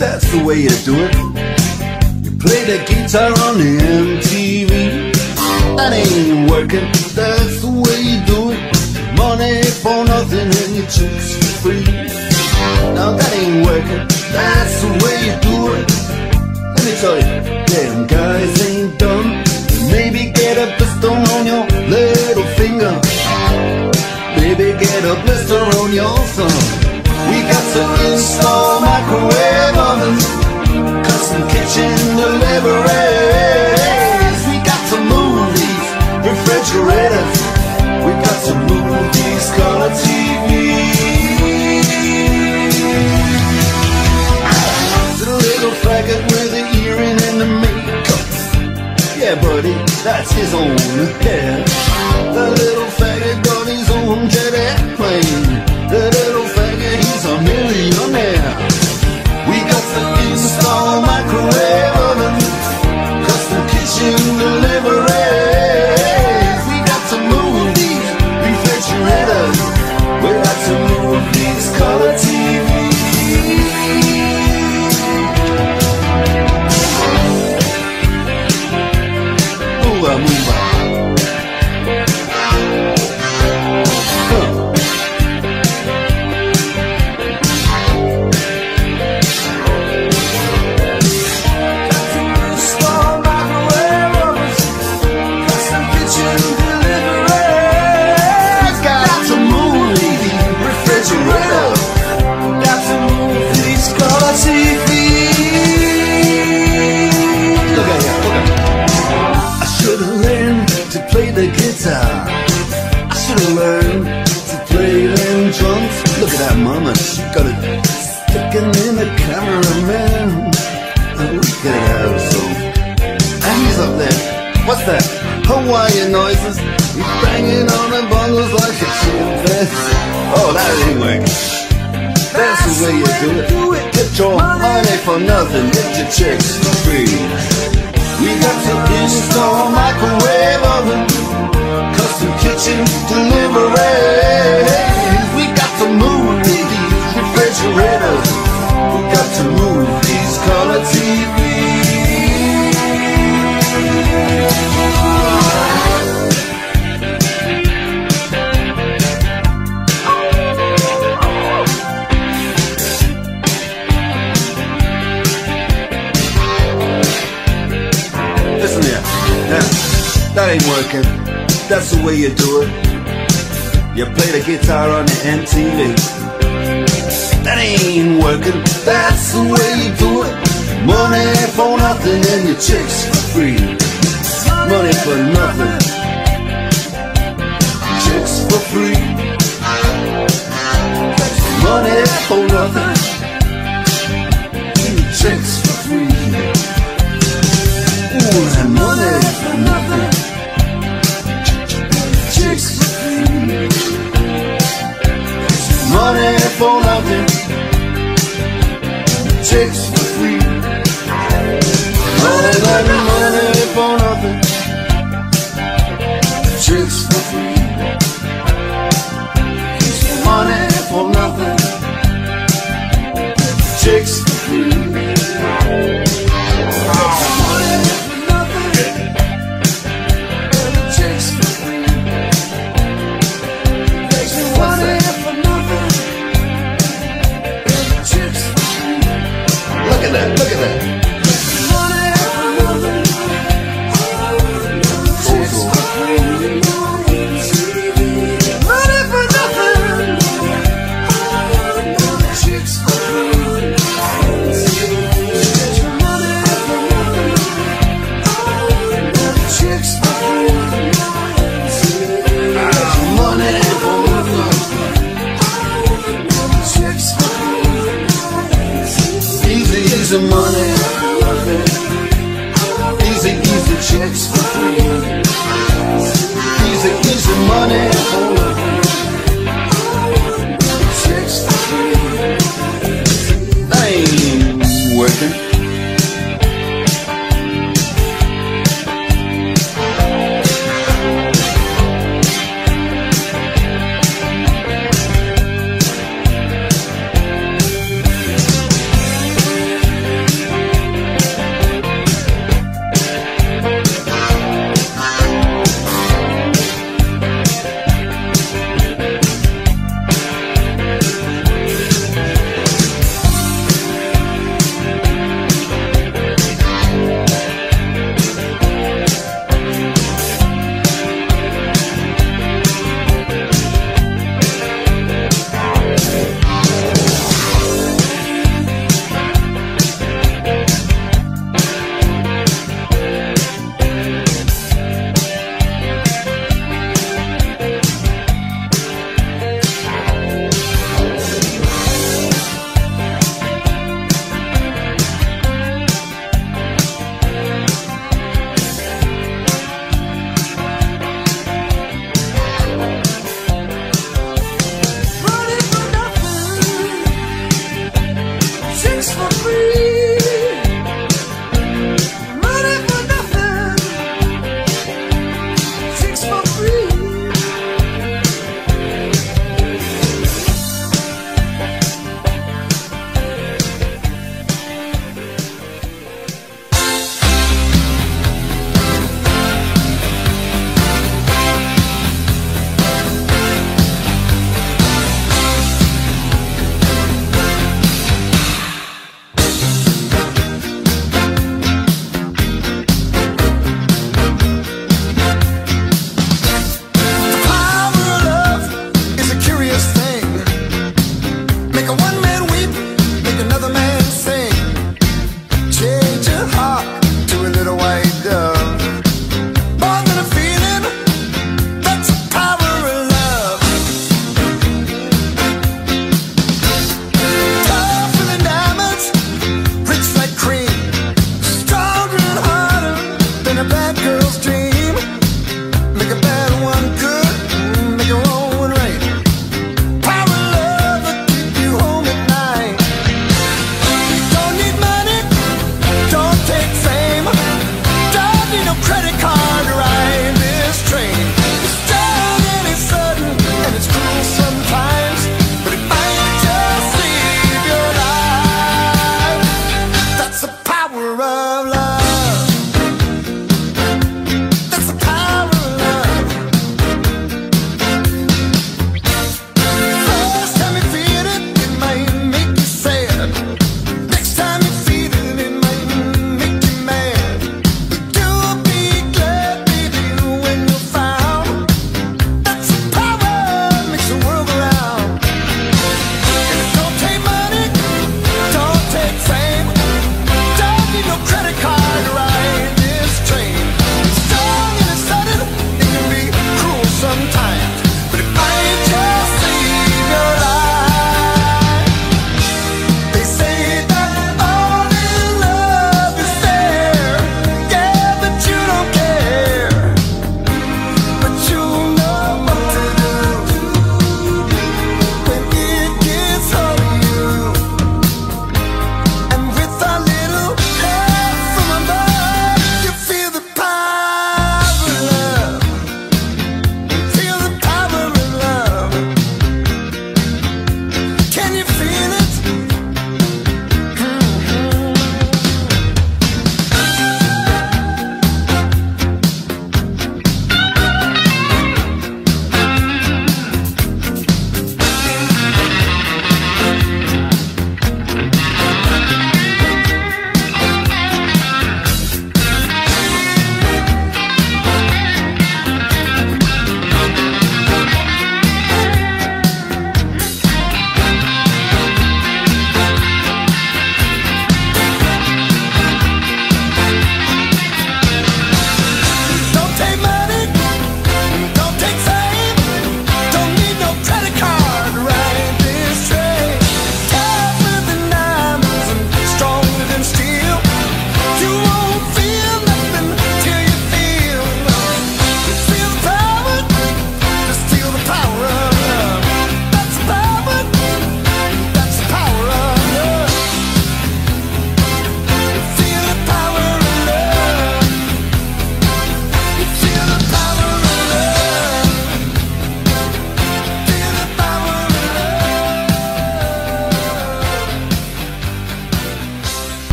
that's the way you do it. You play the guitar on the MTV. That ain't working, that's the way you do it. Money for nothing and your chicks for free. Now that ain't working, that's the way you do it. Let me tell you, damn guys ain't dumb. Maybe get a blister on your little finger. Maybe get a blister on your thumb. We got to install microwave ovens, custom kitchen deliveries. We got to move these refrigerators. We got to move these color TVs. The little faggot with the earring and the makeup, yeah buddy, that's his own hair. The little faggot got his own jet airplane. The little faggot, he's a millionaire. We got to install microwave ovens, custom kitchen deliveries. We got to move these refrigerators. We got to move these color TVs. Move on, move on. The guitar, I should've learned to play them drums. Look at that mama, she got it sticking in the cameraman. Oh, look at her, so. And he's up there, what's that? Hawaiian noises. He's banging on the bongos like a chimpanzee. Oh, that ain't working. That's the way you do it. Get your money for nothing, get your chicks for free. We got to install microwave oven, custom kitchen deliveries. We got to move these refrigerators. We got to move these color TVs. Listen here, now, that ain't working. That's the way you do it. You play the guitar on the MTV. That ain't working. That's the way you do it. Money for nothing and your chicks for free. Money for nothing, chicks for free. Money for nothing, chicks for free. Ooh, that money for nothing, chicks for free. Money for nothing, chicks for free. Money for nothing, chicks for free. Money for nothing, chicks for free. Look at that, look at that. Easy money, easy, easy chicks for free. Easy, easy money, chicks for free. That ain't working.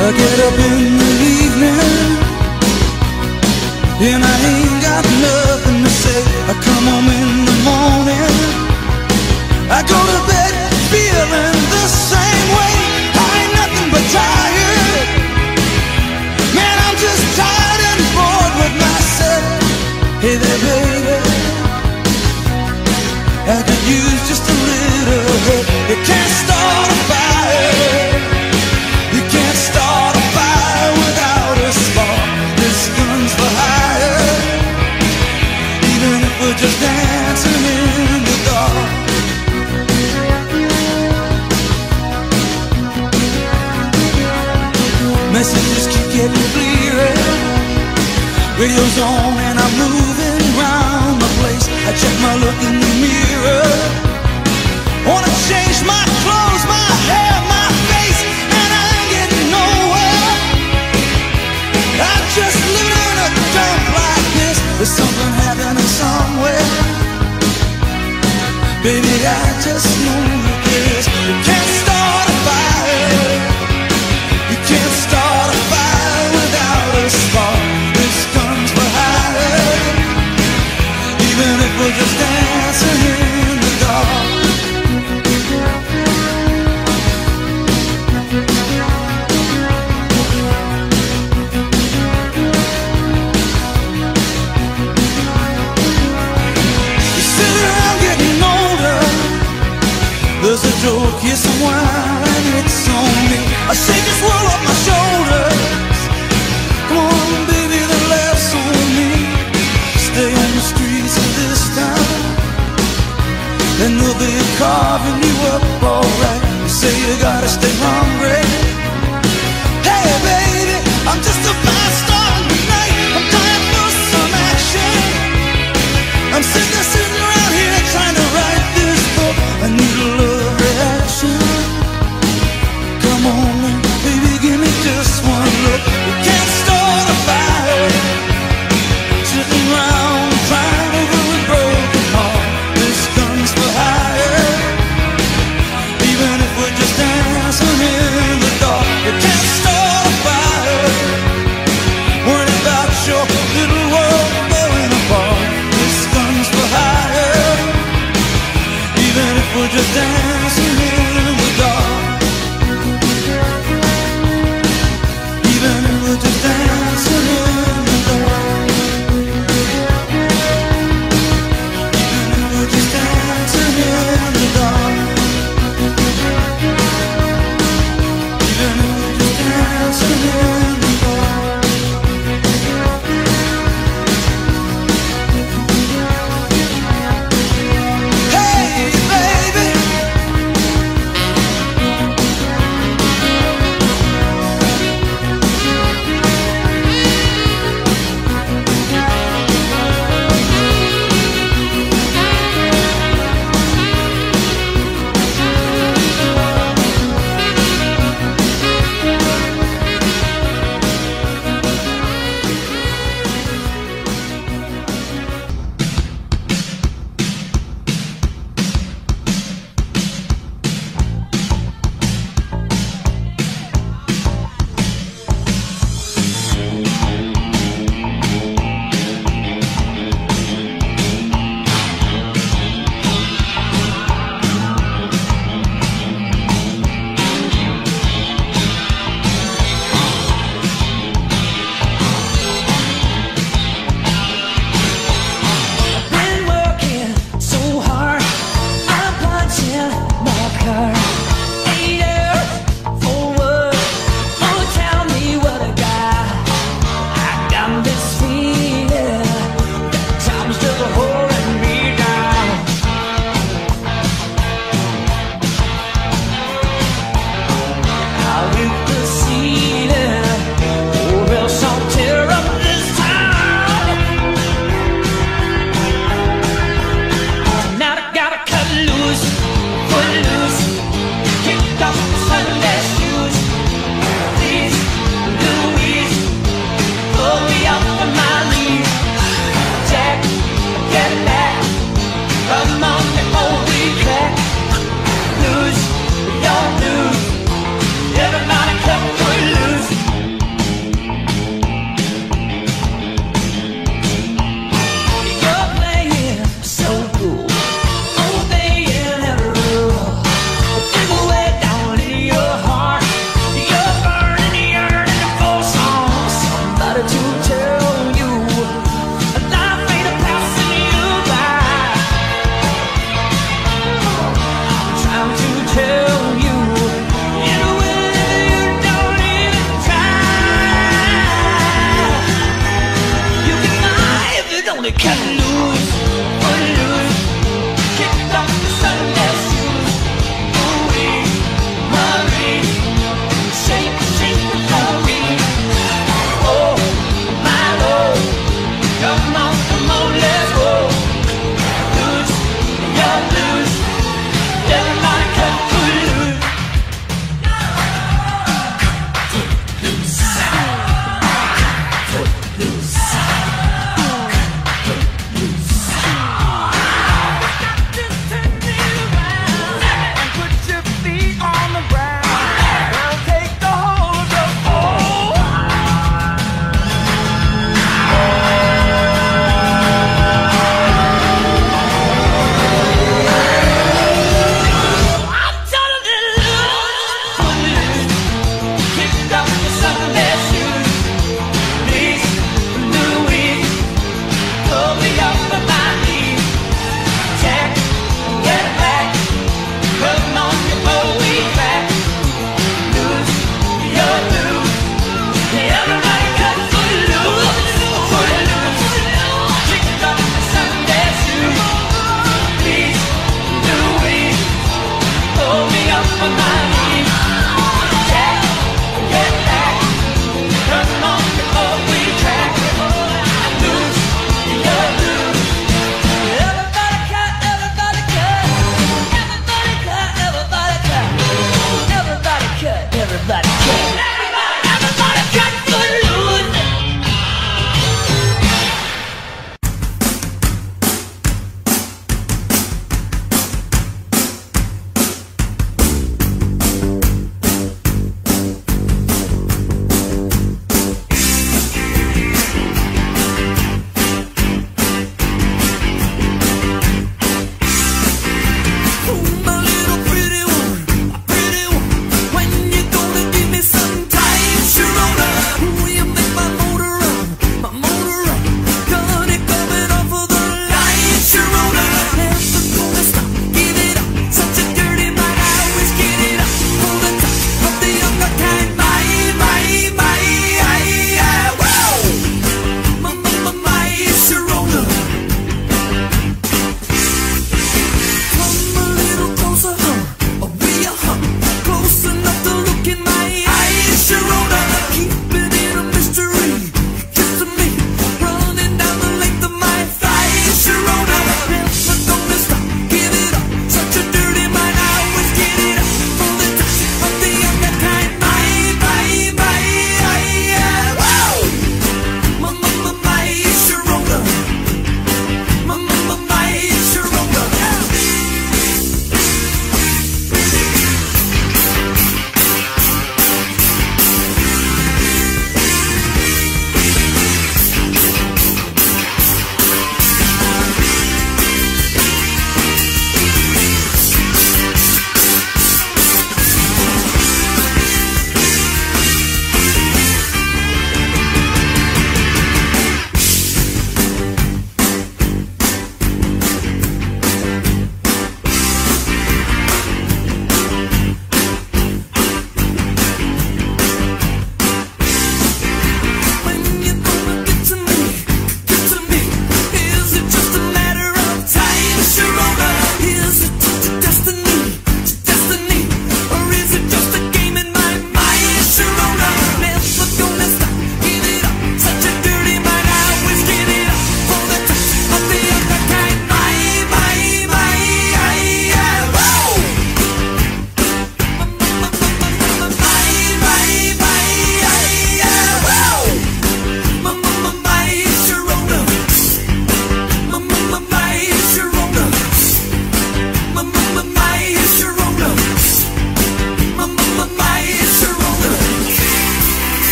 I get up in the evening and I ain't got nothing to say. I come home in the morning, I go to bed feeling the same way. I ain't nothing but tired. Man, I'm just tired and bored with myself. Hey there, baby, I could use just a little help. You can't start a fire. You can't start a fire without a spark. This gun's for hire, even if we're just dancing in the dark. Messages keep getting clearer. Radio's on and I'm moving round the place. I check my look in the mirror. Wanna change my clothes, my hair, my face, and I ain't getting nowhere. I just live in a dump like this. There's something happening somewhere. Baby, I just know this. You can't start a fire. You can't start a fire without a spark. This gun's for hire, even if we're just dancing in the dark. You sit around getting older. There's a joke, here's some wine, and it's on me. I shake this world off my shoulders. Come on, baby, the laughs on me. Stay on the streets of this town, and they'll be carving you up alright. You say you gotta stay hungry. Hey, baby, I'm just a fast star tonight. I'm dying for some action. I'm sitting around here trying to write this book. I need a love reaction. Come on, baby, give me just one look. You can't start a fire sitting around crying over a broken heart. This gun's for hire, even if we're just dancing in the dark. You can't start a fire.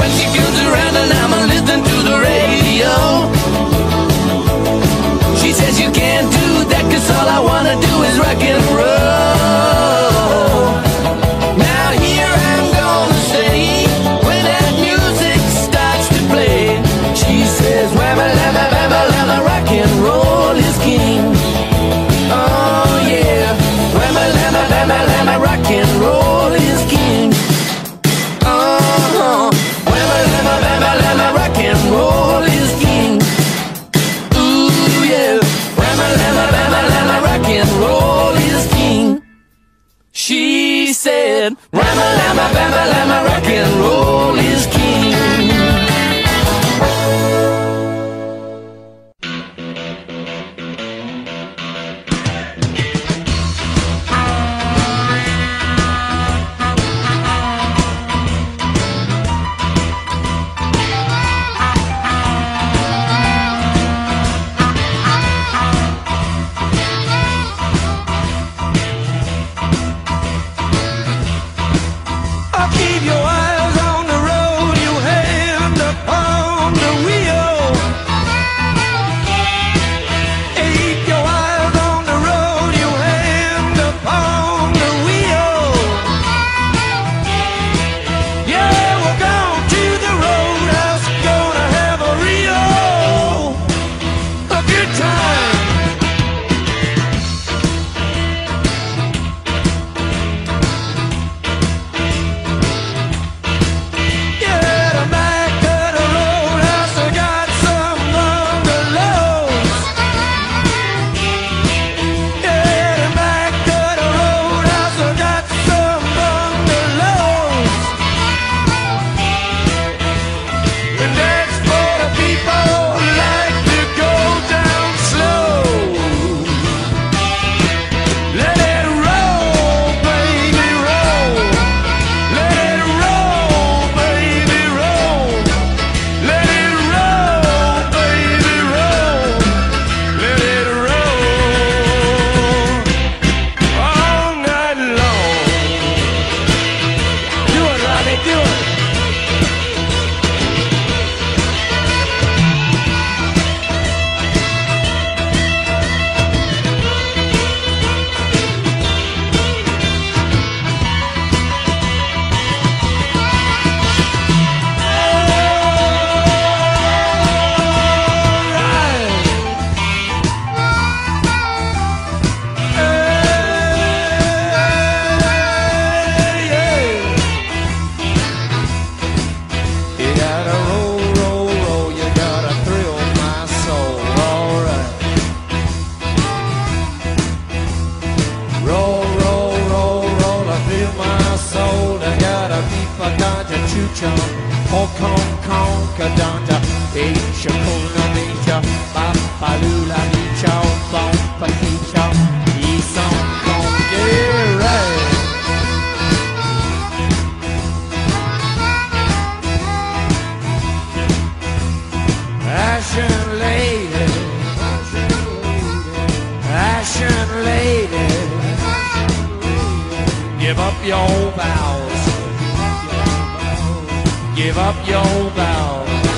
when she comes around and I'm listening to the radio. She says you can't do that 'cause all I wanna do is rock and roll. Now here I'm gonna say, when that music starts to play, she says, whamma lamma bamma lamma, rock and roll is king. Oh yeah, whamma lamma bamma lamma, rock and roll is king. Whamma lamma bamma lamma, rock and roll is king. Ooh yeah, whamma lamma bamma lamma, rock and roll is king. She said, whamma lamma bamma lamma, rock and roll is king. Keep your eyes on the road, you hand upon the wheel. Keep your eyes on the road, you hand upon the wheel. Yeah, we're going to the roadhouse, gonna have a good time. Hong Kong, Kadanja, Asia, Kona, Nature, Bapalula, Nicha, Bomba, Nicha, Isam, Kong, yeah, right. Ashen lady, Ashen lady, give up your vows. Give up your vows.